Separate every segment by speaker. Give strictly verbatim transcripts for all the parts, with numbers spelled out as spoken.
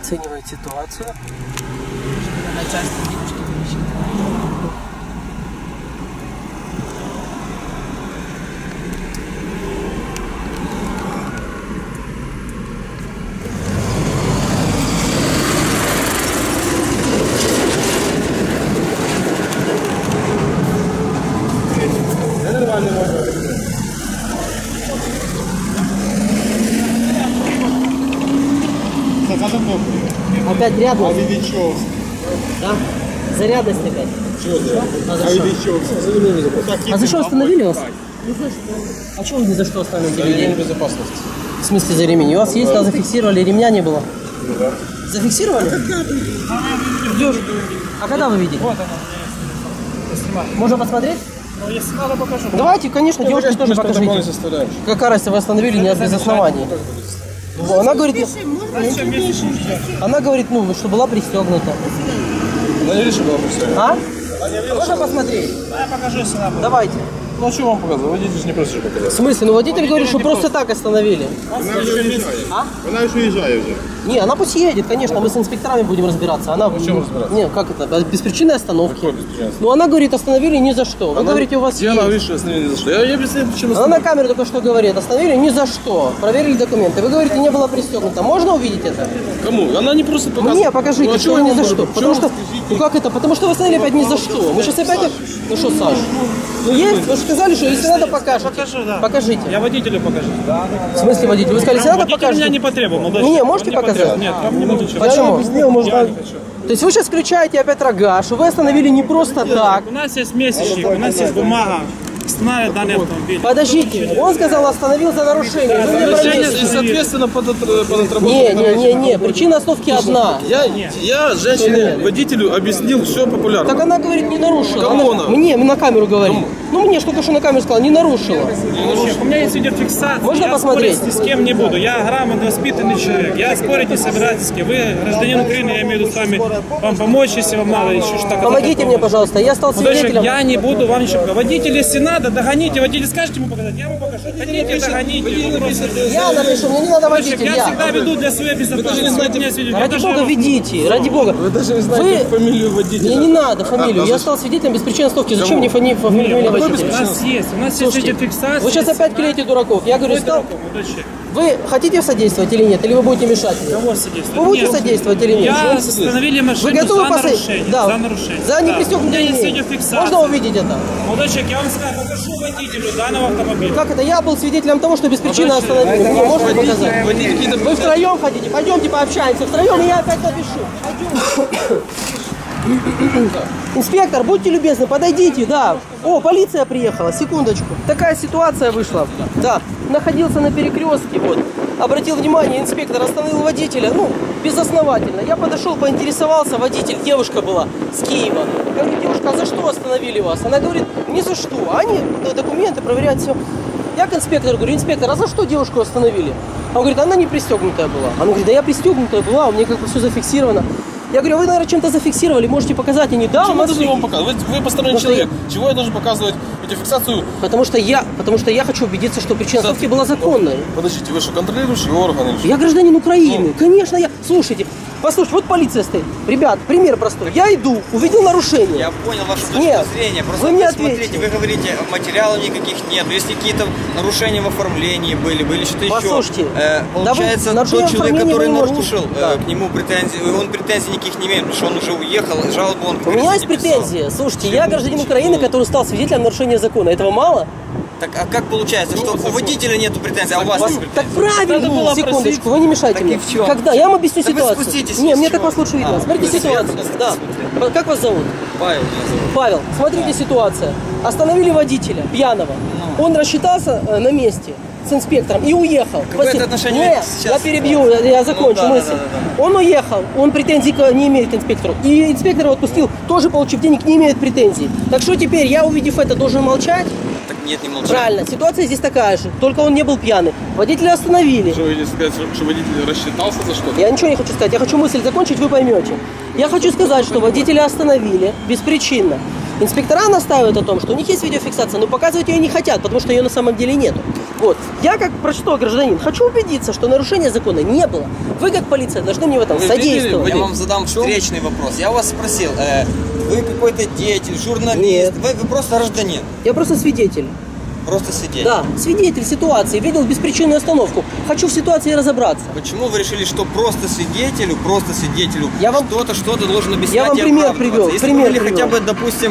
Speaker 1: оценивает ситуацию. Опять рядом? Да? Зарядность опять.
Speaker 2: Чего за?
Speaker 1: А за что остановили вас? А что вы ни за что остановили?
Speaker 2: За ремень безопасности.
Speaker 1: В смысле за ремень? У вас есть, а зафиксировали, ремня не было?
Speaker 2: Да.
Speaker 1: Зафиксировали? А когда вы видели?
Speaker 3: Вот она.
Speaker 1: Можно посмотреть?
Speaker 3: Ну, если надо, покажу.
Speaker 1: Давайте, конечно, девушке тоже покажите. Какая разница, вы остановили не без оснований. Она говорит, она говорит, ну, что была пристегнута.
Speaker 2: Она не видит, что была пристегнута.
Speaker 1: А? Можно посмотреть?
Speaker 3: Да, я покажу, если надо.
Speaker 1: Давайте.
Speaker 2: Ну, а что вам показывать? Водитель же не просит показать.
Speaker 1: В смысле? Ну, водитель говорит, что просто так остановили.
Speaker 2: Она уже уезжает.
Speaker 1: А?
Speaker 2: Она уже уезжает уже.
Speaker 1: Не, она пусть едет, конечно, мы с инспекторами будем разбираться. Она...
Speaker 2: В чем разбираться?
Speaker 1: Не, как это? Беспричинной остановки.
Speaker 2: Какой беспричинной?
Speaker 1: Ну, она говорит, остановили ни за что. Вы
Speaker 2: Она...
Speaker 1: говорите, у вас
Speaker 2: Где
Speaker 1: есть.
Speaker 2: она говорит, что остановили ни за что? Я, я объясняю, почему
Speaker 1: Она на камеру только что говорит, остановили ни за что. Проверили документы. Вы говорите, не было пристегнуто. Можно увидеть это?
Speaker 2: Кому? Она не просто показывает.
Speaker 1: Мне покажите,
Speaker 2: Ну, а
Speaker 1: что
Speaker 2: чего
Speaker 1: ни
Speaker 2: я
Speaker 1: за
Speaker 2: вам
Speaker 1: что.
Speaker 2: говорю?
Speaker 1: Потому
Speaker 2: Почему?
Speaker 1: что, ну как это? Потому что вы остановили опять ни за что. Мы сейчас опять... Ну что, Саш? Ну есть? Вы же сказали, что если надо, покажете.
Speaker 3: Покажу, да.
Speaker 1: Покажите.
Speaker 3: Я водителю покажу.
Speaker 1: В смысле водитель? Вы сказали, если надо,
Speaker 3: Водитель
Speaker 1: покажете.
Speaker 3: меня не потребовал. молодой
Speaker 1: Не,
Speaker 3: человек.
Speaker 1: можете
Speaker 3: Он не
Speaker 1: показать?
Speaker 3: потребовал. Нет, вам не буду ничего.
Speaker 1: Почему?
Speaker 3: Я не хочу.
Speaker 1: То есть вы сейчас включаете опять рога, что вы остановили не просто так.
Speaker 3: У нас есть месячник, у нас есть бумага. Останавливает данный автомобиль.
Speaker 1: Подождите, он сказал, остановил за нарушение. Вы мне
Speaker 2: Нарушение,
Speaker 1: проверьте.
Speaker 2: и, соответственно, под, под отработку.
Speaker 1: Не, не, не, не, причина остановки одна.
Speaker 2: Я, я женщине, водителю объяснил все популярно.
Speaker 1: Так она говорит, не нарушила.
Speaker 2: Кому
Speaker 1: Она-
Speaker 2: она?
Speaker 1: Мне, на камеру говорит. Ну мне что только что на камеру сказала, не нарушила.
Speaker 3: У меня есть видеофиксация.
Speaker 1: Можно
Speaker 3: я
Speaker 1: посмотреть?
Speaker 3: спорить ни с кем не буду. Я грамотно воспитанный человек. Я спорить не собираюсь с кем. Вы гражданин Украины, я имею в виду с вами вам помочь, если вам надо еще что-то.
Speaker 1: Помогите мне, пожалуйста, я стал свидетелем.
Speaker 3: Я не буду вам ничего. Водитель, если надо, догоните. Водитель скажете ему показать, я ему покажу. Хотите, догоните.
Speaker 1: Я напишу, мне не надо водитель,
Speaker 3: Я
Speaker 1: я.
Speaker 3: всегда веду для своей безопасности.
Speaker 1: Ради бога, ведите, ради бога.
Speaker 2: Вы даже не знаете
Speaker 1: Вы-
Speaker 2: фамилию водителя.
Speaker 1: Мне не надо фамилию, я стал свидетелем без причины остановки. Зачем мне фами- фамилия
Speaker 3: У
Speaker 1: водителя?
Speaker 3: нас есть, у нас есть
Speaker 1: Слушайте,
Speaker 3: видеофиксация.
Speaker 1: вы сейчас опять клеите дураков. Я говорю, стал...
Speaker 3: Молодой человек.
Speaker 1: Вы хотите содействовать или нет? Или вы будете мешать мне?
Speaker 3: Кого содействовать?
Speaker 1: Вы будете
Speaker 3: Нет.
Speaker 1: содействовать или нет?
Speaker 3: Я
Speaker 1: Вы-
Speaker 3: остановили машину
Speaker 1: Вы готовы
Speaker 3: за
Speaker 1: посадить?
Speaker 3: нарушение.
Speaker 1: Да.
Speaker 3: За нарушение.
Speaker 1: За
Speaker 3: Да.
Speaker 1: непристегнутый
Speaker 3: У меня есть
Speaker 1: ремень.
Speaker 3: видеофиксация.
Speaker 1: Можно увидеть это?
Speaker 3: Молодой человек, я вам скажу, покажу водителю данного автомобиля.
Speaker 1: Как это? Я был свидетелем того, что без причины
Speaker 3: Молодой человек,
Speaker 1: остановили. Мне можно показать?
Speaker 2: Водитель какие-то...
Speaker 1: Вы втроем хотите? Пойдемте пообщаемся втроем, и я опять напишу. Пойдемте. Инспектор, будьте любезны, подойдите, да. О, полиция приехала, секундочку. Такая ситуация вышла. Да, находился на перекрестке, вот. Обратил внимание, инспектор остановил водителя, ну, безосновательно. Я подошел, поинтересовался, водитель, девушка была с Киева. Я говорю, девушка, а за что остановили вас? Она говорит, ни за что. Они документы проверяют, все. Я к инспектору говорю, инспектор, а за что девушку остановили? Он говорит, она не пристегнутая была. Она говорит, да я пристегнутая была, у меня как бы все зафиксировано. Я говорю, вы, наверное, чем-то зафиксировали, можете показать. Они, да, у
Speaker 2: Почему я
Speaker 1: нас...
Speaker 2: должен вам показывать? Вы, вы посторонний
Speaker 1: Потому что
Speaker 2: человек. Чего я должен показывать видеофиксацию?
Speaker 1: Потому что я, потому что я хочу убедиться, что причина остановки была законной.
Speaker 2: Подождите, вы что, контролирующий орган или что?
Speaker 1: Я гражданин Украины, конечно, я... Слушайте, послушайте, вот полиция стоит. Ребят, пример простой. Я иду, увидел нарушение.
Speaker 4: Я понял вашу точку
Speaker 1: Нет,
Speaker 4: зрения. Просто
Speaker 1: вы мне
Speaker 4: смотрите,
Speaker 1: ответьте.
Speaker 4: вы говорите, материалов никаких нет. Если какие-то нарушения в оформлении были, были что-то еще.
Speaker 1: Послушайте,
Speaker 4: Э,
Speaker 1: да вы-
Speaker 4: получается,
Speaker 1: нарушение
Speaker 4: тот человек,
Speaker 1: оформления
Speaker 4: который
Speaker 1: вы не можете-
Speaker 4: нарушил,
Speaker 1: Да.
Speaker 4: э, к нему претензий, он претензий никаких не имеет, потому что он уже уехал, жалобу он, как
Speaker 1: У меня
Speaker 4: говорится,
Speaker 1: есть
Speaker 4: не писал.
Speaker 1: претензия. Слушайте, я гражданин Украины, который стал свидетелем нарушения закона. Этого мало?
Speaker 4: Так, а как получается, что у водителя нету претензий, а у вас есть
Speaker 1: Так
Speaker 4: претензии?
Speaker 1: правильно, секундочку, вы не мешайте
Speaker 4: Так
Speaker 1: мне.
Speaker 4: и в чем?
Speaker 1: Когда? Я вам объясню
Speaker 4: Так вы
Speaker 1: ситуацию.
Speaker 4: спуститесь,
Speaker 1: Не,
Speaker 4: из
Speaker 1: мне
Speaker 4: чего?
Speaker 1: так вас лучше видно.
Speaker 4: А,
Speaker 1: Смотрите
Speaker 4: вы
Speaker 1: ситуацию.
Speaker 4: свет
Speaker 1: Да.
Speaker 4: спустите.
Speaker 1: Как вас зовут?
Speaker 4: Павел меня зовут.
Speaker 1: Павел, смотрите ситуация. Остановили водителя, пьяного. Он рассчитался э, на месте с инспектором и уехал.
Speaker 4: Какое это
Speaker 1: Спасибо.
Speaker 4: отношение
Speaker 1: Нет,
Speaker 4: сейчас?
Speaker 1: я перебью, я, я закончу
Speaker 4: Ну, да,
Speaker 1: мысль.
Speaker 4: да, да,
Speaker 1: Он уехал, он претензий к- не имеет к инспектору. И инспектор его отпустил, тоже получив денег, не имеет претензий. Так что теперь я, увидев это, должен молчать?
Speaker 4: Так нет, не молчи.
Speaker 1: Правильно, ситуация здесь такая же, только он не был пьяный. Водителя остановили.
Speaker 2: Что вы хотите сказать, что водитель рассчитался за что-то?
Speaker 1: Я ничего не хочу сказать, я хочу мысль закончить, вы поймете. Я хочу сказать, что водителя остановили беспричинно. Инспектора настаивают о том, что у них есть видеофиксация, но показывать ее не хотят, потому что ее на самом деле нету. Вот. Я как простой гражданин хочу убедиться, что нарушения закона не было. Вы как полиция должны мне в этом
Speaker 4: Вы
Speaker 1: содействовать.
Speaker 4: Я вам задам встречный вопрос. Я вас спросил, э, вы какой-то деятель, журналист, вы, вы просто гражданин,
Speaker 1: Я просто свидетель.
Speaker 4: просто свидетель.
Speaker 1: Да, свидетель ситуации, видел беспричинную остановку. Хочу в ситуации разобраться.
Speaker 4: Почему вы решили, что просто свидетелю, просто свидетелю
Speaker 1: Я вам-
Speaker 4: что-то, что-то должен объяснять
Speaker 1: Я вам
Speaker 4: и
Speaker 1: пример
Speaker 4: оправдываться?
Speaker 1: привел,
Speaker 4: Если
Speaker 1: пример
Speaker 4: вы были
Speaker 1: привел.
Speaker 4: хотя бы, допустим,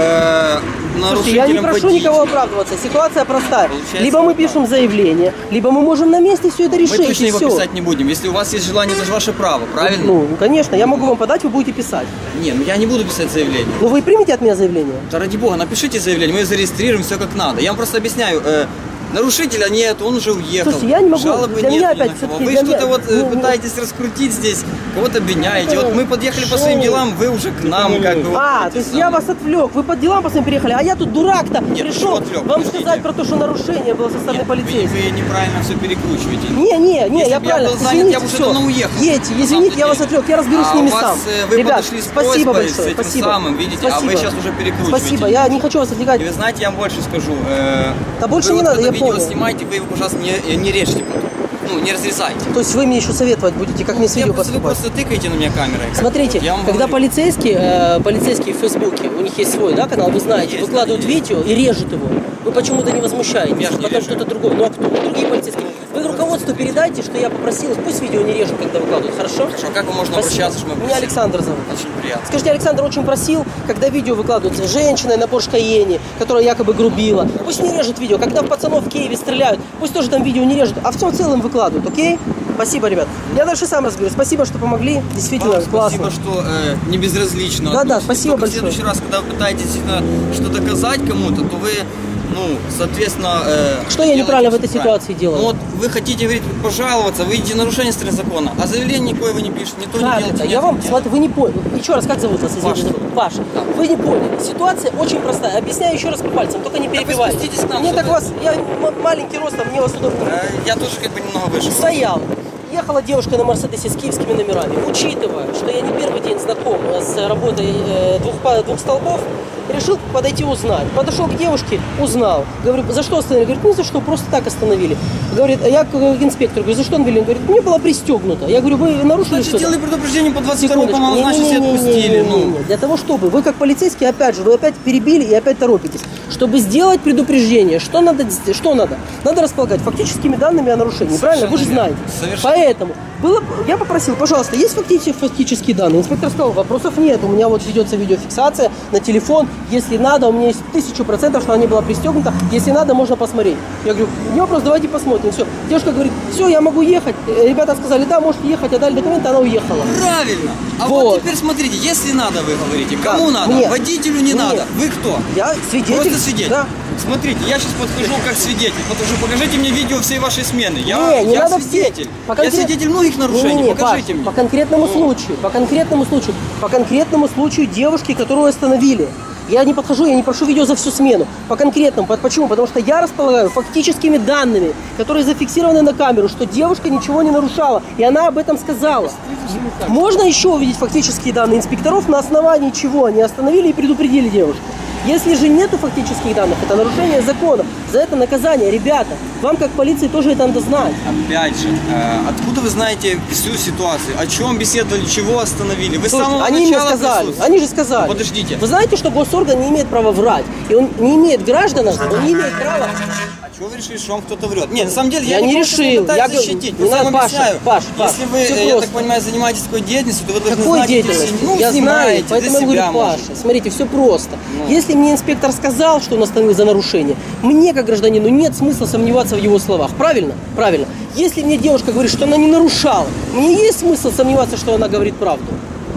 Speaker 4: э,
Speaker 1: Слушайте, я не
Speaker 4: нарушителем
Speaker 1: прошу
Speaker 4: водителя.
Speaker 1: никого оправдываться. Ситуация простая.
Speaker 4: Получается,
Speaker 1: Либо мы
Speaker 4: вот так.
Speaker 1: пишем заявление, либо мы можем на месте все это
Speaker 4: Мы
Speaker 1: решить.
Speaker 4: точно
Speaker 1: и
Speaker 4: его
Speaker 1: все.
Speaker 4: писать не будем. Если у вас есть желание, это же ваше право, правильно?
Speaker 1: Ну, конечно, я могу вам подать, вы будете писать.
Speaker 4: Не, ну я не буду писать заявление.
Speaker 1: Ну, вы примете от меня заявление?
Speaker 4: Да ради бога, напишите заявление, мы зарегистрируем все как надо. Я вам просто объясняю, э, нарушителя нет, он уже уехал.
Speaker 1: Слушайте, я не могу,
Speaker 4: Жалобы
Speaker 1: для
Speaker 4: нет
Speaker 1: меня
Speaker 4: ни на
Speaker 1: опять
Speaker 4: кого.
Speaker 1: всё-таки
Speaker 4: Вы
Speaker 1: для
Speaker 4: что-то
Speaker 1: меня-
Speaker 4: вот э,
Speaker 1: ну, ну.
Speaker 4: пытаетесь раскрутить здесь, кого-то обвиняете. Вот мы подъехали по своим
Speaker 1: Шоу.
Speaker 4: делам, вы уже к нам как бы. вот
Speaker 1: А,
Speaker 4: эти
Speaker 1: то есть
Speaker 4: самые.
Speaker 1: я вас отвлек, вы по делам по своим приехали, а я тут дурак-то
Speaker 4: Нет,
Speaker 1: пришел
Speaker 4: почему отвлек?
Speaker 1: вам
Speaker 4: Подождите.
Speaker 1: сказать про то, что нарушение было со стороны
Speaker 4: Нет, вы,
Speaker 1: полицейских.
Speaker 4: вы неправильно все перекручиваете.
Speaker 1: Не, не, не,
Speaker 4: Если
Speaker 1: я
Speaker 4: бы я
Speaker 1: правильно.
Speaker 4: был занят,
Speaker 1: Извините,
Speaker 4: я бы уже
Speaker 1: всё.
Speaker 4: давно уехал.
Speaker 1: Едьте,
Speaker 4: На
Speaker 1: извините,
Speaker 4: самом
Speaker 1: я вас
Speaker 4: деле.
Speaker 1: отвлек, я разберусь
Speaker 4: А
Speaker 1: с ними
Speaker 4: у вас,
Speaker 1: сам.
Speaker 4: э, вы
Speaker 1: Ребят,
Speaker 4: подошли с
Speaker 1: спасибо
Speaker 4: просьбой,
Speaker 1: большое,
Speaker 4: с этим
Speaker 1: спасибо.
Speaker 4: самым, видите, а вы
Speaker 1: Спасибо.
Speaker 4: сейчас уже перекручиваете.
Speaker 1: Спасибо, я не хочу вас отвлекать.
Speaker 4: И вы знаете, я вам больше скажу. э,
Speaker 1: Да больше
Speaker 4: вы
Speaker 1: не
Speaker 4: вот
Speaker 1: надо,
Speaker 4: когда
Speaker 1: я
Speaker 4: видео
Speaker 1: понял.
Speaker 4: снимаете, вы его, пожалуйста, не, не режьте потом. Ну, не разрезайте.
Speaker 1: То есть вы мне еще советовать будете, как мне с
Speaker 4: Я
Speaker 1: видео
Speaker 4: просто, вы
Speaker 1: поступать?
Speaker 4: просто тыкаете на меня камерой. как
Speaker 1: Смотрите,
Speaker 4: бы, вот я вам
Speaker 1: когда
Speaker 4: говорю.
Speaker 1: полицейские, э, полицейские в Фейсбуке, у них есть свой, да, канал, вы знаете,
Speaker 4: Есть,
Speaker 1: выкладывают
Speaker 4: есть.
Speaker 1: видео и режут его. Вы почему-то не возмущаетесь,
Speaker 4: Я ж не
Speaker 1: потом
Speaker 4: режу.
Speaker 1: что-то другое. Ну а кто? Другие полицейские. Вы руководству передайте, что я попросил, пусть видео не режут, когда выкладывают, хорошо?
Speaker 4: Хорошо, как вам можно
Speaker 1: Спасибо.
Speaker 4: обращаться, что мы
Speaker 1: Меня
Speaker 4: просили?
Speaker 1: Александр зовут.
Speaker 4: Очень приятно.
Speaker 1: Скажите, Александр очень просил, когда видео выкладываются с женщиной на Порш Каенне, которая якобы грубила, пусть не режут видео. Когда в пацанов в Киеве стреляют, пусть тоже там видео не режут, а все в целом выкладывают, окей? Спасибо, ребят. Я дальше сам разберусь. Спасибо, что помогли. Действительно,
Speaker 4: Вам
Speaker 1: классно.
Speaker 4: спасибо, что э, не безразлично.
Speaker 1: Да, да,
Speaker 4: относитесь.
Speaker 1: спасибо
Speaker 4: Только
Speaker 1: большое.
Speaker 4: в следующий раз, когда вы пытаетесь действительно что-то доказать кому-то, то вы, ну, соответственно... э,
Speaker 1: Что я
Speaker 4: делаете
Speaker 1: неправильно в
Speaker 4: всё
Speaker 1: этой
Speaker 4: правильно.
Speaker 1: ситуации делаю?
Speaker 4: Ну, вот вы хотите, говорить, пожаловаться, вы идете нарушение стороны закона, а заявление никакое вы не пишете, никто не
Speaker 1: Как
Speaker 4: делает.
Speaker 1: это?
Speaker 4: нет,
Speaker 1: Я вам,
Speaker 4: нет.
Speaker 1: смотри, вы не поняли. Еще раз, как зовут вас?
Speaker 4: Паша.
Speaker 1: Извините. Паша. Вы не поняли. Ситуация очень простая. Объясняю еще раз по пальцам, только не
Speaker 4: вы
Speaker 1: перебивайте.
Speaker 4: спуститесь к нам,
Speaker 1: Мне
Speaker 4: что
Speaker 1: так
Speaker 4: вы-
Speaker 1: вас, я м- маленький ростом, мне вас удобно.
Speaker 4: Э, Я тоже как бы немного выше.
Speaker 1: Стоял. Ехала девушка на Мерседесе с киевскими номерами. Учитывая, что я не первый день знаком с работой э, двух, па- двух столбов, решил подойти узнать. Подошел к девушке, узнал. Говорю, за что остановили? Говорит, ну за что, просто так остановили. Говорит, а я к к инспектору говорю, за что остановили? Он говорит, мне была пристегнута. Я говорю, вы нарушили
Speaker 4: Значит,
Speaker 1: что-то?
Speaker 4: сделали предупреждение по двадцать второму, по
Speaker 1: Секундочку.
Speaker 4: малозначности и отпустили. Ну,
Speaker 1: Не-не-не-не-не-не. Для того, чтобы вы как полицейский, опять же, вы опять перебили и опять торопитесь. Чтобы сделать предупреждение, что надо, сде- что надо? Надо располагать фактическими данными о нарушении, правильно? Вы же
Speaker 4: Совершенно
Speaker 1: знаете.
Speaker 4: верно. Совершенно.
Speaker 1: Поэтому было, б- я попросил, пожалуйста, есть фактические, фактические данные? Инспектор сказал, вопросов нет, у меня вот ведется видеофиксация на телефон, если надо, у меня есть тысячу процентов, что она не была пристегнута, если надо, можно посмотреть. Я говорю, не вопрос, давайте посмотрим. Все. Девушка говорит, все, я могу ехать. Э, Ребята сказали, да, можете ехать, отдали документы, она уехала.
Speaker 4: правильно. А
Speaker 1: Вот.
Speaker 4: вот, теперь смотрите, если надо, вы говорите, кому
Speaker 1: Да,
Speaker 4: надо?
Speaker 1: мне.
Speaker 4: Водителю не
Speaker 1: Мне.
Speaker 4: надо. Вы кто?
Speaker 1: Я свидетель.
Speaker 4: Просто свидетель.
Speaker 1: Да.
Speaker 4: Смотрите, я сейчас подхожу как свидетель, потому что покажите мне видео всей вашей смены. Я,
Speaker 1: Не, не
Speaker 4: я
Speaker 1: надо
Speaker 4: свидетель.
Speaker 1: все- по
Speaker 4: Я
Speaker 1: конкрет-
Speaker 4: свидетель многих нарушений.
Speaker 1: Не-не-не,
Speaker 4: покажите
Speaker 1: Паш,
Speaker 4: мне.
Speaker 1: по конкретному
Speaker 4: Ну.
Speaker 1: случаю, по конкретному случаю, по конкретному случаю девушки, которую остановили. Я не подхожу, я не прошу видео за всю смену. По конкретному. По- Почему? Потому что я располагаю фактическими данными, которые зафиксированы на камеру, что девушка ничего не нарушала. И она об этом сказала. Можно еще увидеть фактические данные инспекторов, на основании чего они остановили и предупредили девушку. Если же нету фактических данных, это нарушение закона. За это наказание. Ребята, вам как полиции тоже это надо знать.
Speaker 4: Опять же, э, откуда вы знаете всю ситуацию? О чем беседовали, чего остановили? Вы с
Speaker 1: Слушайте,
Speaker 4: самого
Speaker 1: они мне
Speaker 4: начала
Speaker 1: сказали,
Speaker 4: присутствовали.
Speaker 1: они же сказали.
Speaker 4: Ну, подождите.
Speaker 1: Вы знаете, что госорган не имеет права врать. И он не имеет гражданам, он не имеет права.
Speaker 4: А чего вы решили, что вам кто-то врет? Нет, на самом деле, я,
Speaker 1: Я не
Speaker 4: не просто
Speaker 1: решил.
Speaker 4: пытаюсь
Speaker 1: Я говорю,
Speaker 4: защитить.
Speaker 1: не
Speaker 4: Просто
Speaker 1: надо,
Speaker 4: вам
Speaker 1: Паша,
Speaker 4: объясняю.
Speaker 1: Паш, Паш,
Speaker 4: Если вы,
Speaker 1: всё
Speaker 4: э, я
Speaker 1: просто.
Speaker 4: так понимаю, занимаетесь такой деятельностью, то вы должны
Speaker 1: Какой
Speaker 4: знать, где
Speaker 1: деятельность?
Speaker 4: все- ну,
Speaker 1: я знаю,
Speaker 4: снимаете
Speaker 1: поэтому
Speaker 4: для
Speaker 1: я говорю,
Speaker 4: себя,
Speaker 1: Паша,
Speaker 4: может.
Speaker 1: смотрите, все просто.
Speaker 4: Ну.
Speaker 1: Если мне инспектор сказал, что он остановил за нарушение, мне, как гражданину, нет смысла сомневаться в его словах. Правильно? Правильно. Если мне девушка говорит, что она не нарушала, мне есть смысл сомневаться, что она говорит правду?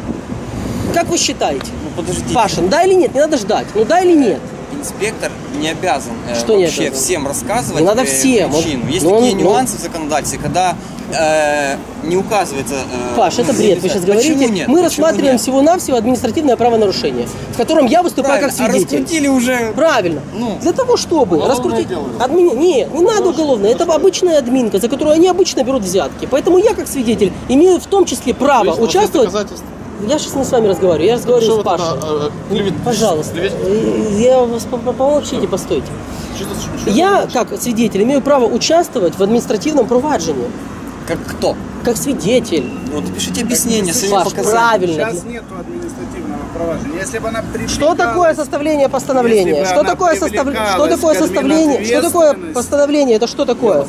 Speaker 1: Как вы считаете?
Speaker 4: Ну, подождите.
Speaker 1: Паша, да или нет? Не надо ждать. Ну да или нет?
Speaker 4: Инспектор не обязан э,
Speaker 1: Что не
Speaker 4: вообще
Speaker 1: обязан?
Speaker 4: всем рассказывать
Speaker 1: Не надо
Speaker 4: э,
Speaker 1: всем. Он-
Speaker 4: причину. Есть
Speaker 1: но он-
Speaker 4: такие
Speaker 1: но-
Speaker 4: нюансы в законодательстве, когда э, не указывается... э,
Speaker 1: Паш, это бред, вы сейчас
Speaker 4: Почему
Speaker 1: говорите.
Speaker 4: нет?
Speaker 1: Мы
Speaker 4: Почему
Speaker 1: рассматриваем
Speaker 4: нет?
Speaker 1: всего-навсего административное правонарушение, в котором я выступаю
Speaker 4: Правильно,
Speaker 1: как
Speaker 4: а
Speaker 1: свидетель.
Speaker 4: раскрутили уже...
Speaker 1: Правильно.
Speaker 4: Ну.
Speaker 1: Для того, чтобы раскрутить... Админи... Нет, не надо уголовное. Это обычная админка, за которую они обычно берут взятки. Поэтому я, как свидетель, имею в том числе право участвовать... я сейчас не с вами разговариваю, я разговариваю
Speaker 2: Что
Speaker 1: с
Speaker 2: вы
Speaker 1: Пашей.
Speaker 2: тогда, э, э, клевет-
Speaker 1: Пожалуйста,
Speaker 2: клевете?
Speaker 1: э, я вас по- по- помолчите, постойте.
Speaker 2: Что за- что
Speaker 1: Я,
Speaker 2: за-
Speaker 1: как свидетель, имею право участвовать в административном проваджении.
Speaker 4: Как кто?
Speaker 1: Как свидетель.
Speaker 4: Вот пишите объяснение, своими
Speaker 1: Паш,
Speaker 4: показаниями.
Speaker 1: правильно.
Speaker 5: Сейчас нету административного проваджения. Если бы она
Speaker 1: Что такое составление постановления?
Speaker 5: Если бы
Speaker 1: Что
Speaker 5: она
Speaker 1: такое, состав... что
Speaker 5: привлекалась
Speaker 1: такое
Speaker 5: к
Speaker 1: составление? Что такое
Speaker 5: админответственности?
Speaker 1: постановление? Это что такое?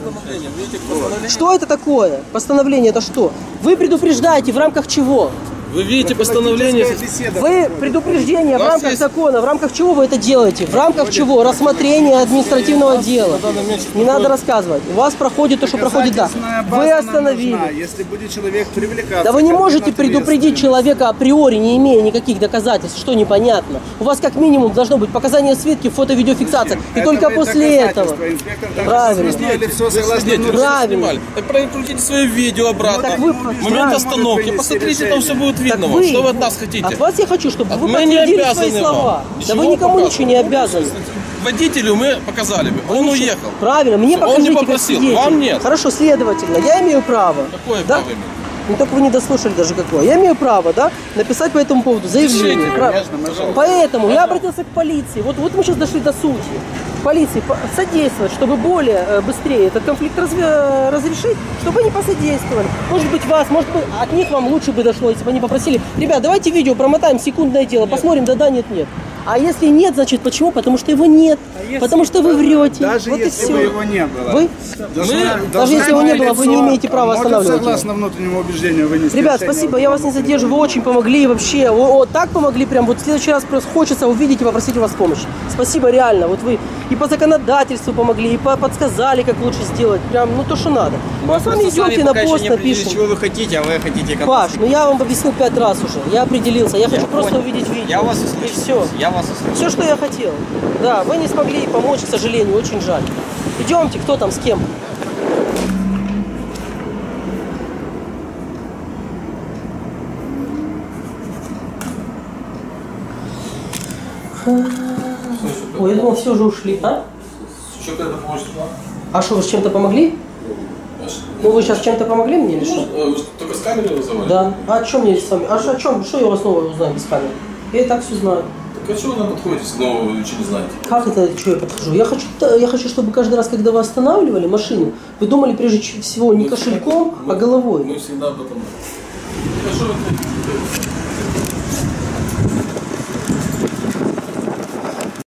Speaker 1: Что это такое? Постановление это что? Вы предупреждаете в рамках чего?
Speaker 2: Вы видите постановление...
Speaker 1: Вы предупреждение в
Speaker 2: У нас
Speaker 1: рамках
Speaker 2: есть-
Speaker 1: закона, в рамках чего вы это делаете? В рамках чего? Рассмотрение административного дела. Не надо рассказывать. У вас проходит то, что проходит, да. Вы остановили.
Speaker 5: Если будет человек привлекаться.
Speaker 1: Да вы не
Speaker 5: к
Speaker 1: можете предупредить
Speaker 5: админответственности.
Speaker 1: человека априори, не имея никаких доказательств, что непонятно. У вас как минимум должно быть показания свидетелей, фото-видеофиксация. И
Speaker 5: Это
Speaker 1: только
Speaker 5: вы
Speaker 1: после
Speaker 5: доказательства,
Speaker 1: этого.
Speaker 5: инспектор, так
Speaker 1: Правильно.
Speaker 5: засняли всё согласно
Speaker 2: Свидетели,
Speaker 5: нормам.
Speaker 2: вы всё
Speaker 1: Правильно.
Speaker 2: снимали. Так прокрутите свое видео обратно.
Speaker 1: Так вы-
Speaker 2: В момент
Speaker 1: правильно.
Speaker 2: остановки. Посмотрите, там все будет
Speaker 1: Так
Speaker 2: видно. вам.
Speaker 1: вы-
Speaker 2: Что вы от нас хотите?
Speaker 1: От вас я хочу, чтобы вы
Speaker 2: Мы не
Speaker 1: подтвердили
Speaker 2: обязаны
Speaker 1: свои
Speaker 2: вам.
Speaker 1: слова. Да
Speaker 2: Ничего
Speaker 1: вы никому
Speaker 2: показывать.
Speaker 1: ничего не обязаны.
Speaker 2: Водителю мы показали бы. Он уехал.
Speaker 1: Правильно, мне
Speaker 2: Он не
Speaker 1: покажите как
Speaker 2: попросил,
Speaker 1: свидетель.
Speaker 2: вам нет.
Speaker 1: Хорошо, следовательно, я имею право.
Speaker 2: Какое
Speaker 1: да?
Speaker 2: право имеет?
Speaker 1: Ну только вы не дослушали даже какое. Я имею право, да, написать по этому поводу заявление.
Speaker 2: Пишите,
Speaker 1: Прав-
Speaker 5: конечно, пожалуйста.
Speaker 1: Поэтому я обратился к полиции. Вот, вот мы сейчас дошли до сути. Полиции по- содействовать, чтобы более э, быстрее этот конфликт разве- э, разрешить, чтобы они посодействовали. Может быть вас, может быть от них вам лучше бы дошло, если бы они попросили: ребят, давайте видео промотаем, секундное дело, посмотрим, да-да, нет-нет. А если нет, значит почему? Потому что его нет. Потому что вы врете.
Speaker 5: Даже
Speaker 1: вот и
Speaker 5: если
Speaker 1: все.
Speaker 5: бы его не было.
Speaker 1: Вы?
Speaker 5: Должна-
Speaker 2: Мы-
Speaker 5: должна
Speaker 1: даже если его не было, вы не
Speaker 5: лицо,
Speaker 1: имеете права
Speaker 5: может,
Speaker 1: останавливать его.
Speaker 5: согласно внутреннему убеждению вынести
Speaker 1: Ребят,
Speaker 5: решение.
Speaker 1: спасибо, я вас не задержу, вы очень помогли вообще. Вы вот так помогли, прям вот в следующий раз просто хочется увидеть и попросить у вас помощи. Спасибо, реально. Вот вы и по законодательству помогли, и по подсказали, как лучше сделать. Прям, ну то, что надо. Ну а с вами
Speaker 4: Просто
Speaker 1: идемте на
Speaker 4: пока еще
Speaker 1: пост
Speaker 4: не определились,
Speaker 1: напишем.
Speaker 4: чего вы хотите, а вы хотите как
Speaker 1: Паш, ну я вам объяснил пять раз уже. Я определился. Я хочу просто
Speaker 4: понял.
Speaker 1: увидеть видео.
Speaker 4: Я вас
Speaker 1: И
Speaker 4: услышал.
Speaker 1: все.
Speaker 4: Я вас услышал.
Speaker 1: Все, что я хотел. Да, вы не смогли помочь, к сожалению, очень жаль. Идемте, кто там с кем? Ой, я думал, все уже ушли, а?
Speaker 2: Что это поможет вам?
Speaker 1: А что, вы с чем-то помогли? Ну вы сейчас чем-то помогли мне или что?
Speaker 2: Вы только с камерой вызывали?
Speaker 1: Да. А о чем мне с вами? А о чем? Что я у вас новое узнаю без камеры? Я и так все знаю.
Speaker 2: Так а чего вы нам подходите, но вы ничего не знаете?
Speaker 1: Как это, что я подхожу? Я хочу, я хочу, чтобы каждый раз, когда вы останавливали машину, вы думали прежде всего не кошельком, а головой.
Speaker 2: Мы всегда об этом... Хорошо, вы